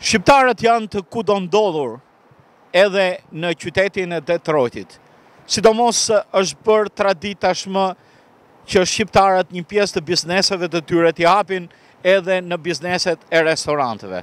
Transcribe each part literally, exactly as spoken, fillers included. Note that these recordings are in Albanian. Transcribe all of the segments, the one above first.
Shqiptarët janë të kudo ndodhur edhe në qytetin e Detroitit. Sidomos është bërë traditë tashmë që shqiptarët një pjesë të bizneseve të tyre t'i hapin edhe në bizneset e restoranteve.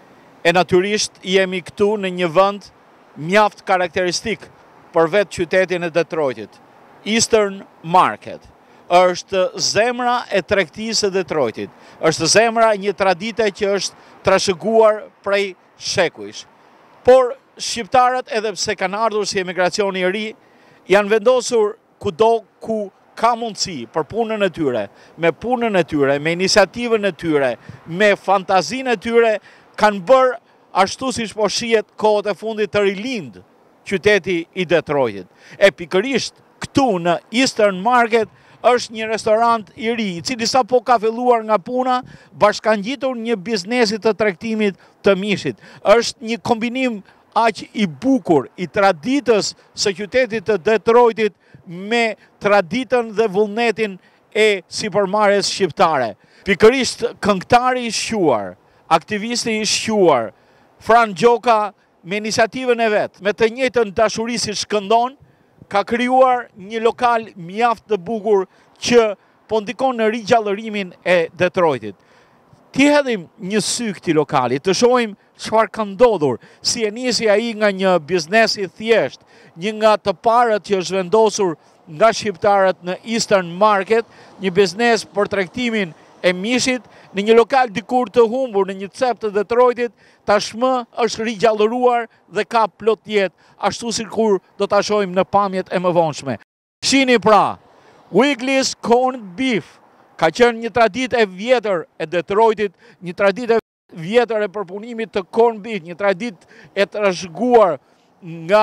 E natyrisht jemi këtu në një vend mjaft karakteristik për vetë qytetin e Detroitit. Eastern Market është zemra e tregtisë së Detroitit. Është zemra e një tradite që është trashëguar prej shekujsh. Por shqiptarët, edhe pse kanë ardhur si emigracioni i ri, janë vendosur kudo ku ka mundësi për punën e tyre, me punën e tyre, me iniciativën e tyre, me fantazinë e tyre, kanë bërë ashtu siç po shihet kohët e fundit të rilind qyteti i Detroitit. E pikërisht këtu në Eastern Market është një restorant i ri, i cili sapo ka filluar nga puna, bashkangjitur një biznesi të tregtimit të mishit. Është një kombinim aq i bukur i traditës së qytetit të Detroitit me traditën dhe vullnetin e sipërmarrjes shqiptare. Pikërisht këngëtari i shquar, aktivisti i shquar, Fran Gjoka, me iniciativën e vet, me të njëjtën dashuri si shkëndon, ka krijuar një lokal mjaft të bukur që po ndikon në rigjallërimin e Detroitit. Ti hedhim një sy këtij lokali, të shohim çfarë ka ndodhur, si e nisi ai nga një biznes i thjesht, një nga të parët që është vendosur nga shqiptarët në Eastern Market, një biznes për tregtimin e mishit, në një lokal dikur të humbur në një cep të Detroitit, tashmë është rigjallëruar dhe ka plot jetë, ashtu sikur do ta shohim në pamjet e mëvonshme. Shihni pra, Wiggly's Corned Beef ka qenë një traditë e vjetër e Detroitit, një traditë e vjetër e përpunimit të corned beef, një traditë e trashëguar nga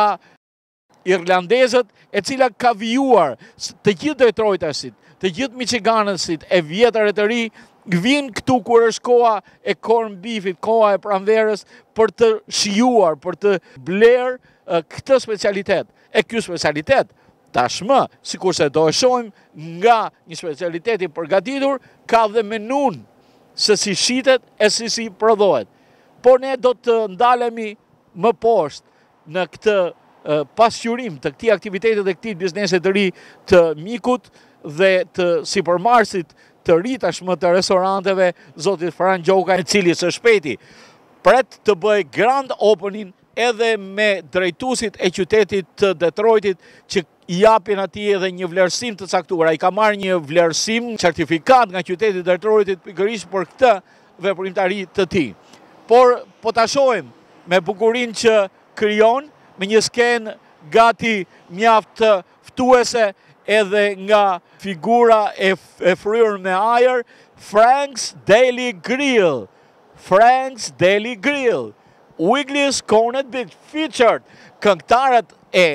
irlandezët, e cila ka vijuar të gjithë Detroitasit, të gjithë michiganësit e vjetër e të ri, vinë këtu kur është koha e corned beefit, koha e pranverës, për të shijuar, për të bler uh, këtë specialitet. E ky specialitet tashmë, sikurse do e shohim nga një specialitet i përgatitur, ka dhe menun se si shitet e si si prodhohet. Por ne do të ndalemi më poshtë në këtë uh, pasqyrim të këtij aktiviteti dhe këtij biznesit të ri të mikut dhe të sipërmarrësit të ri tashmë të restoranteve, zotit Fran Gjoka, i cili së shpejti pret të bëj grand opening edhe me drejtuesit e qytetit të Detroitit që i japin atij edhe një vlerësim të caktuar. Ai ka marrë një vlerësim, certifikat nga qyteti i Detroitit pikërisht për këtë veprimtari të tij. Por po ta shohim me bukurinë që krijon, me një skenë gati mjaft ftuese edhe nga figura e, e fryrë me ajër, Frank's Daily Grill. Frank's Daily Grill. Wiggly's Corned Beef featured këngëtarët e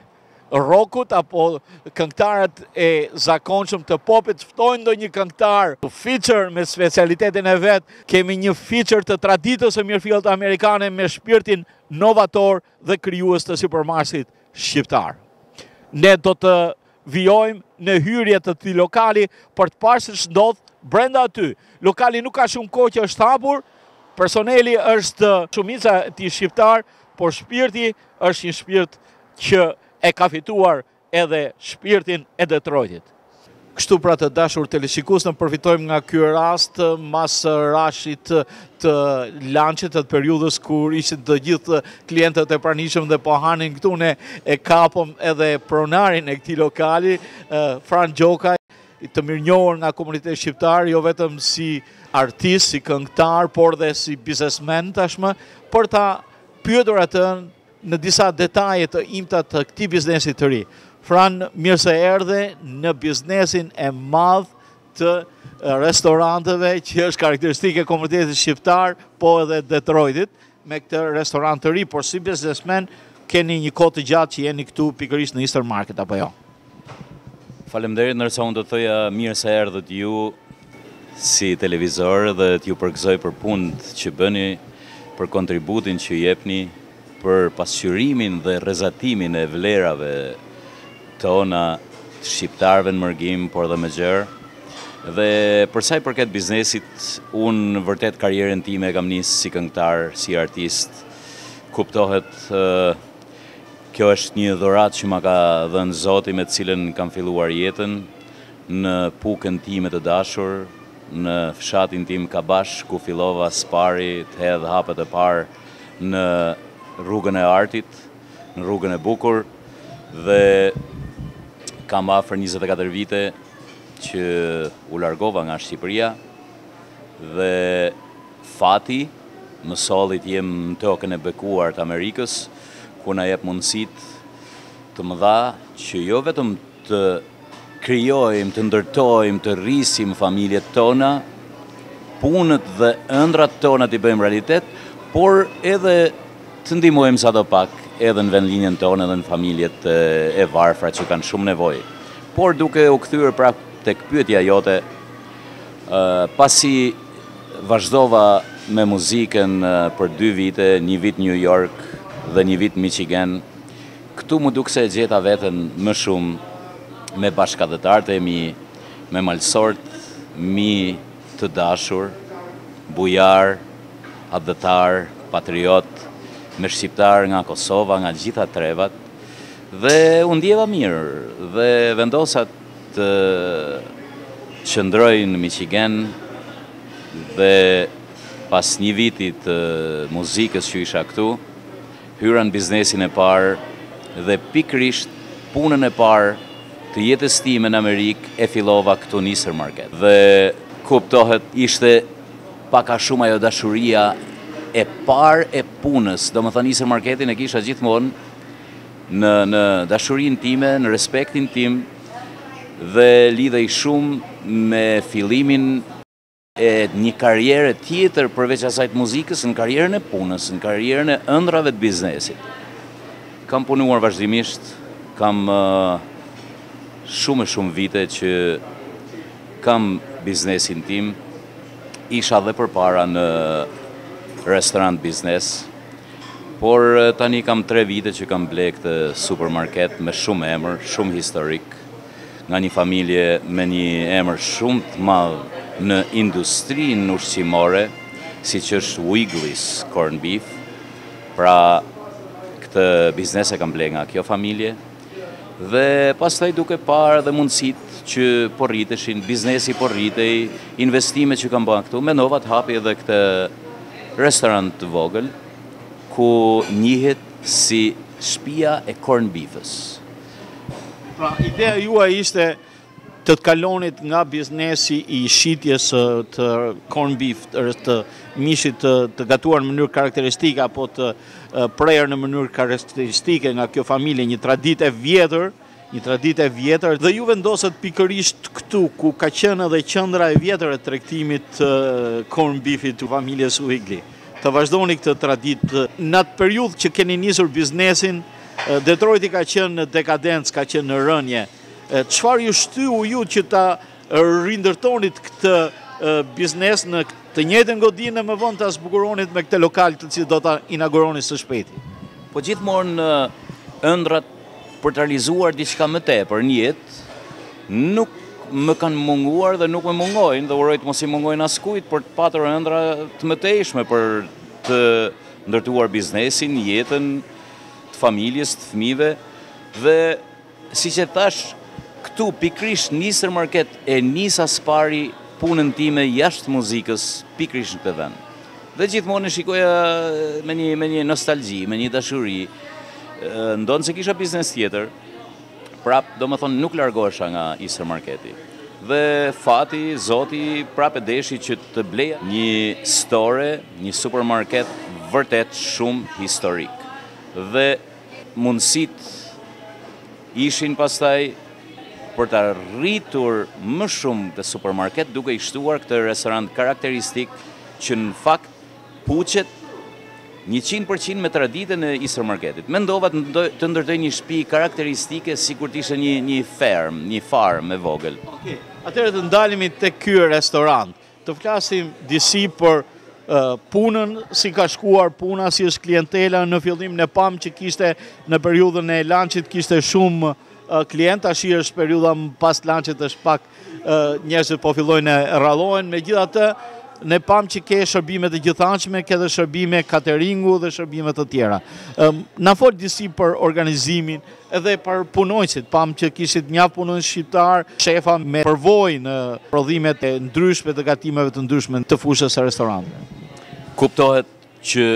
rockut apo këngëtarët e zakonshëm të popit, ftojnë ndonjë këngëtar feature me specialitetin e vet. Kemi një feature të traditës së mirëfillt amerikane me shpirtin novator dhe krijues të sipërmarrësit shqiptar. Ne do të vijojmë në hyrje të këtij lokali për të parë se ç'ndodh brenda aty. Lokali nuk ka shumë kohë që është hapur, personeli është shumica e tij shqiptar, por shpirti është një shpirt që e ka fituar edhe shpirtin e Detroitit. Kështu pra të dashur teleshikues, ne përfitojmë nga ky rast mas rashit të lançit të periudhës kur ishin të gjithë klientët e pranishëm dhe po hanin këtu, ne e kapëm edhe pronarin e këtij lokali, Fran Gjoka, të mirënjohur nga komuniteti shqiptar, jo vetëm si artist, si këngëtar, por dhe si biznesmen tashmë, për ta pyetur atë në disa detaje të imta të këtij biznesi të ri. Fran, mirë se erdhe në biznesin e madh të restoranteve që është karakteristike e komunitetit shqiptar, po edhe Detroitit, me këtë restorant të ri, por si biznesmen keni një kohë të gjatë që jeni këtu pikërisht në Eastern Market, apo jo? Faleminderit, ndërsa unë do të thoja mirë se erdhët ju si televizor dhe t'ju përgëzoj për punët që bëni, për kontributin që jepni, për pasqyrimin dhe rrezatimin e vlerave tona të shqiptarëve në Mërgim, por dhe me gjerë. Dhe për sa i përket biznesit, unë vërtet karierën time e kam nisë si këngëtar, si artist. Kuptohet, kjo është një dhuratë që ma ka dhënë Zoti me të cilën kam filluar jetën në pukën time të dashur, në fshatin tim Kabash, ku fillova spari të hedh hapet e parë në rrugën e artit, në rrugën e bukur, dhe kam afër njëzet e katër vite që u largova nga Shqipëria dhe fati më solli të jem në tokën e bekuar të Amerikës, ku na jep mundësit të mëdha që jo vetëm të krijojmë, të ndërtojmë, të rrisim familjet tona, punët dhe ëndrat tona t'i bëjmë realitet, por edhe të ndihmojmë sado pak edhe në vendlinjen tonë edhe në familjet e varfra që kanë shumë nevojë. Por duke u kthyer pra tek pyetja jote, pasi vazhdova me muzikën për dy vite, një vit New York dhe një vit Michigan, këtu më duk se e gjeta veten më shumë me bashkëdhetarët e mi, me malsort mi të dashur, bujar, adhëtar, patriot, me shqiptar nga Kosova, nga gjitha trevat, dhe unë ndjeva mirë dhe vendosa të qëndroj në Michigan dhe pas një vitit të muzikës që isha këtu, hyra në biznesin e parë dhe pikrisht punën e parë të jetës time në Amerikë e fillova këtu në Eastern Market. Dhe kuptohet ishte paka shumë ajo dashuria e parë e punës, do më thënë Eastern Marketin e kisha gjithmonë në, në dashurin time, në respektin tim, dhe lidhej shumë me fillimin e një karriere tjetër përveç asaj të muzikës, në karrierën e punës, në karrierën e ëndrave të biznesit. Kam punuar vazhdimisht, kam uh, shumë e shumë vite që kam biznesin tim, isha dhe përpara në restorant biznes, por tani kam tre vite që kam ble këtë supermarket me shumë emër, shumë historik, nga një familje me një emër shumë të madh në industrinë ushqimore, si që është Wiggly's Corned Beef. Pra, këtë biznes e kam ble nga kjo familje, dhe pastaj duke parë dhe mundësit që po rriteshin, biznesi po rritej, investime që kam bërë këtu, mendova të hapi edhe këtë restorant të vogël, ku njihet si shtëpia e corned beefës. Pra, ideja juaj ishte të të kalonit nga biznesi i shitjes të corned beef, të mishit të, të gatuar në mënyrë karakteristike, apo të prerë në mënyrë karakteristike nga kjo familje, një traditë e vjetër, një traditë e vjetër, dhe ju vendosët pikërisht këtu, ku ka qenë edhe qendra e vjetër e tregtimit të corned beefit të familjes Wiggly. Të vazhdoni këtë traditë. Në atë periudhë që keni nisur biznesin, Detroiti ka qenë në dekadencë, ka qenë në rënje. Çfarë ju shtyu ju që ta rindërtonit këtë biznes në të njëjtën godinë më vonë ta zbukuronit me këtë lokal të cilë do ta inauguroni së shpejti? Po gjithmonë ëndrat për të realizuar diçka më tepër në jetë, nuk më kanë munguar dhe nuk më mungojnë, dhe uroj të mos i mungojnë askujt për të patur ëndra të mëtejshme për të ndërtuar biznesin, jetën, të familjes, të fëmijëve, dhe si që thash, këtu pikrisht në Eastern Market e nisa spari punën time jashtë muzikës, pikrisht në këtë vend. Dhe gjithmonë e shikoja me një, me një nostalgji, me një dashuri, ndonë se kisha biznes tjetër, prap, do më thonë, nuk largohesha nga Eastern Marketi. Dhe fati, Zoti, prap e deshi që të bleja një store, një supermarket vërtet shumë historik. Dhe mundësit ishin pastaj për të rritur më shumë të supermarket duke i shtuar këtë restorant karakteristik që në fakt puqet njëqind përqind me traditën e Eastern Marketit. Mendova të ndërtoj një shtëpi karakteristike si kur t'ishe një, një ferm, një farm e vogël. Okay. Atëherë të ndalemi të ky restorant. Të flasim disi për uh, punën, si ka shkuar puna, si është klientela. Në fillim në pam që kishte në periudhën e lançit kishte shumë klient, tash është periudha pas lançit është pak njerëzit po fillojnë e rrallohen, megjithatë ne pam që ke shërbime të gjithanshme, ke dhe shërbime cateringu dhe shërbime të tjera. Na fol disi për organizimin edhe për punojësit, pam që kishit mjaft punojës shqiptar, shefa me përvojë në prodhimet e ndryshme të gatimeve të ndryshme të fushës së restoranteve. Kuptohet që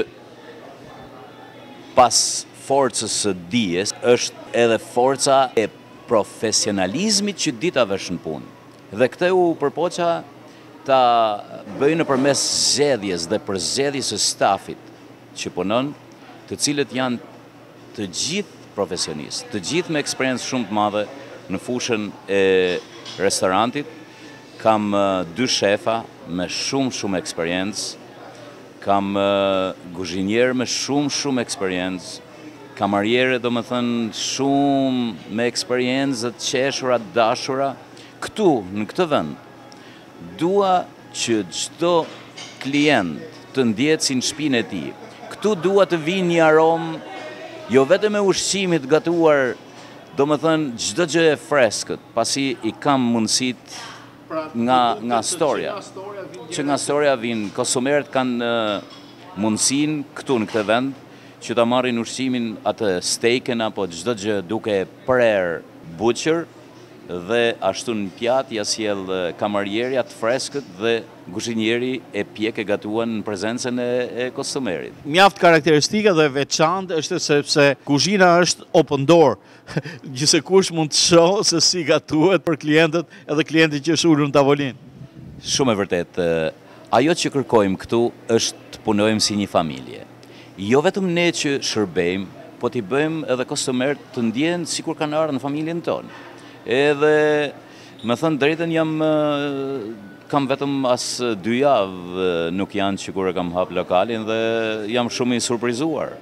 pas forcës së dijes është edhe forca e profesionalizmit që dita vesh në punë. Dhe këtë u përpoqa ta bëjnë nëpërmes zgjedhjes dhe përzgjedhjes së stafit që punon, të cilët janë të gjithë profesionistë, të gjithë me eksperiencë shumë të madhe në fushën e restorantit. Kam dy shefa me shumë shumë eksperiencë, kam kuzhinier me shumë shumë eksperiencë, kamarierë do më thënë shumë me eksperiencë të qeshura, dashura. Këtu, në këtë vend, dua që çdo klient të ndjetë si në shtëpinë e tij. Këtu dua të vinë një aromë, jo vetëm me ushqimit gatuar, do më thënë çdo gjë e freskët, pasi i kam mundësit nga, nga storia. Që nga storia vinë, konsumerët kanë mundësin këtu në këtë vend, që ta marrin ushqimin atë steken apo çdo gjë duke prerë butcher, dhe ashtu në pjatë ja sjell kamarieri atë freskët dhe kuzhinieri e pjek e gatuan në prezencën e, e kostumerit. Mjaft karakteristike dhe veçantë është sepse kuzhina është open door. Gjithsekush mund të shohë se si gatuhet për klientët edhe klientit që është ulur në tavolinë. Shumë e vërtet. Ajo që kërkojmë këtu është të punojmë si një familje. Jo vetëm ne që shërbejmë, po t'i bëjmë edhe kostumerët të ndjenë sikur kanë ardhur në familjen tonë. Edhe, me thënë drejtën, jam, kam vetëm as dy javë nuk janë që kur e kam hap lokalin dhe jam shumë i surprizuar.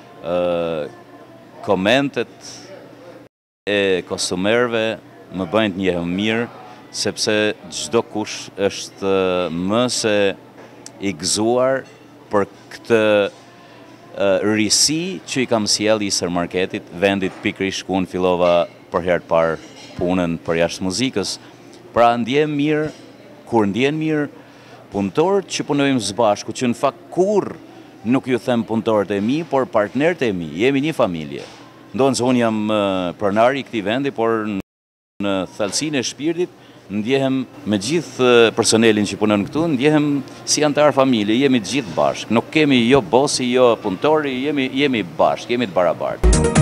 Komentet e kostumerëve më bëjnë të njehem mirë, sepse çdo kush është më se i gëzuar për këtë risi që i kam sjell Isër Marketit, vendit pikërisht ku unë fillova për herë të parë punën për jashtë muzikës. Pra ndjem mirë, kur ndjen mirë punëtorët që punojmë së bashku, që në fakt kur nuk ju them punëtorët e mi, por partnerët e mi, jemi një familje. Ndonë se unë jam pronari i këtij vendi, por në thellësinë e shpirtit ndjehem me gjithë personelin që punon këtu, ndjehem si antar familje, jemi të gjithë bashkë. Nuk kemi jo bosi, jo punëtori, jemi, jemi bashkë, jemi të barabartë.